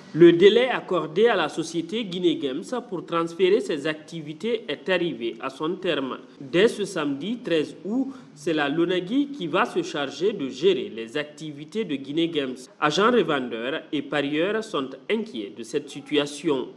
Le délai accordé à la société Guinée Games pour transférer ses activités est arrivé à son terme. Dès ce samedi 13 août, c'est la LONAGUI qui va se charger de gérer les activités de Guinée Games. Agents revendeurs et parieurs sont inquiets de cette situation.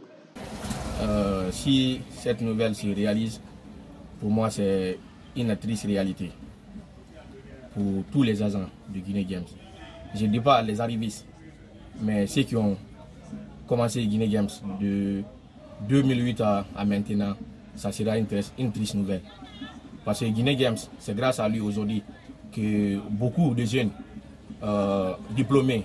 Si cette nouvelle se réalise, pour moi c'est une triste réalité pour tous les agents de Guinée Games. Je ne dis pas les arrivistes, mais ceux qui ont commencé Guinée Games de 2008 à maintenant, ça sera une triste nouvelle. Parce que Guinée Games, c'est grâce à lui aujourd'hui que beaucoup de jeunes diplômés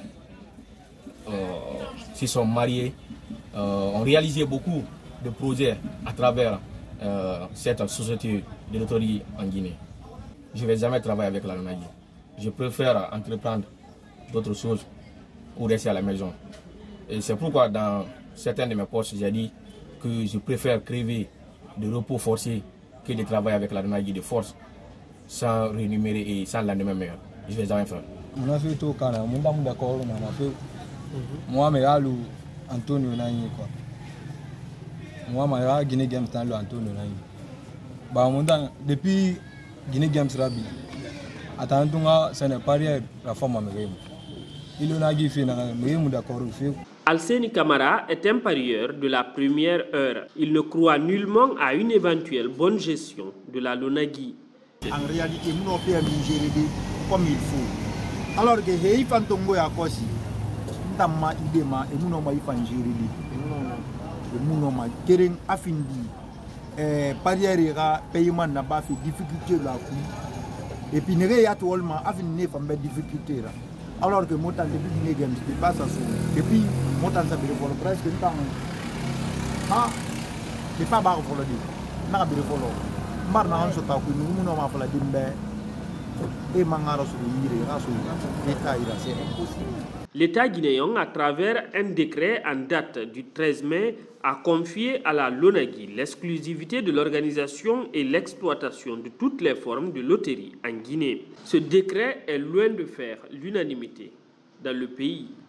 se sont mariés, ont réalisé beaucoup de projets à travers cette société de loterie en Guinée. Je ne vais jamais travailler avec la LONAGUI. Je préfère entreprendre d'autres choses ou rester à la maison. Et c'est pourquoi dans certains de mes postes, j'ai dit que je préfère crever de repos forcé que de travailler avec la LONAGUI de force, sans rémunérer et sans lendemain meilleur. Je ne vais jamais faire. Moi, je suis d'accord. Moi, je Antonio Nani quoi. Moi, je suis Guinée Games dans Antonio Nani. Depuis Guinée Games Rabi, attendons ça n'est pas rien la forme américaine. Il en a dit fait d'accord. Alseni Camara est un parieur de la première heure. Il ne croit nullement à une éventuelle bonne gestion de la LONAGUI. En réalité, nous avons fait gérer comme il faut. Alors que les fantongo à Kossi, nous avons idée et nous avons fait gérer. Nous avons fait afindi. Parieur paiement n'a pas fait difficulté la coup. Et puis nous avons afindi fait difficulté là. Alors que moi, depuis Guinée Games, je ne pas ça. Depuis moi, je suis presque un temps. Ah, je ne pas barre pour le dire. Je ne sais pas si je suis L'État guinéen, à travers un décret en date du 13 mai, a confié à la LONAGUI l'exclusivité de l'organisation et l'exploitation de toutes les formes de loterie en Guinée. Ce décret est loin de faire l'unanimité dans le pays.